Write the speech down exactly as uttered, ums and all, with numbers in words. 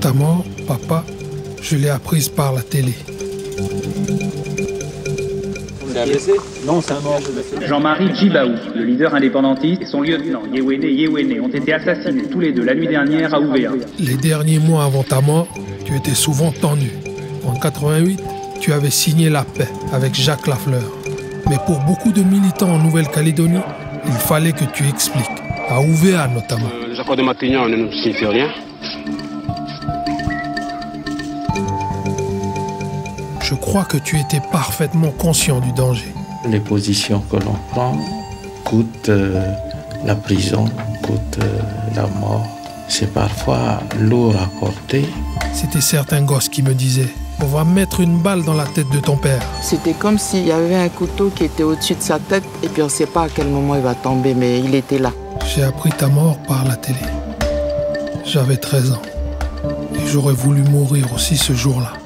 Ta mort, papa, je l'ai apprise par la télé. C'est un blessé? Non, c'est un mort. Jean-Marie Djibaou, le leader indépendantiste, et son lieutenant Yewene Yewene ont été assassinés tous les deux la nuit dernière à Ouvéa. Les derniers mois avant ta mort, tu étais souvent tendu. En quatre-vingt-huit, tu avais signé la paix avec Jacques Lafleur. Mais pour beaucoup de militants en Nouvelle-Calédonie, il fallait que tu expliques, à Ouvéa notamment. Euh, les accords de Matignon ne nous signifient rien. Je crois que tu étais parfaitement conscient du danger. Les positions que l'on prend coûtent euh, la prison, coûtent euh, la mort. C'est parfois lourd à porter. C'était certains gosses qui me disaient « On va mettre une balle dans la tête de ton père ». C'était comme s'il y avait un couteau qui était au-dessus de sa tête et puis on ne sait pas à quel moment il va tomber, mais il était là. J'ai appris ta mort par la télé. J'avais treize ans et j'aurais voulu mourir aussi ce jour-là.